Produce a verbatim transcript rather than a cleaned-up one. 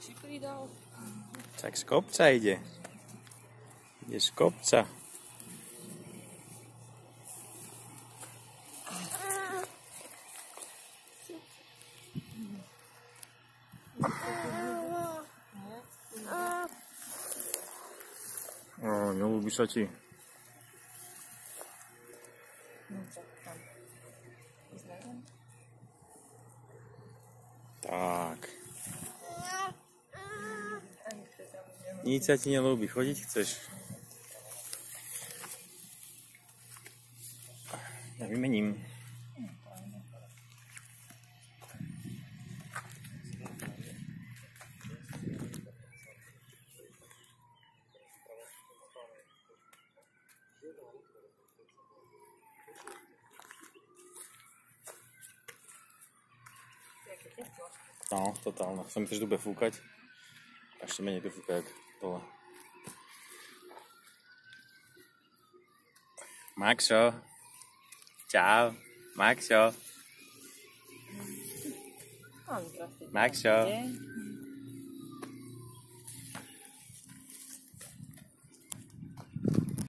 si pridal. Tak z kopca ide. Ide z kopca. O, neľúbi sa ti. Tak. Nič sa ti neľúbi, chodiť chceš? Ja vymením. No, totálne. Som myslel, že tu bude fúkať. A ešte menej tu fúka, jak dole. Maxo. Čau. Maxo. Maxo.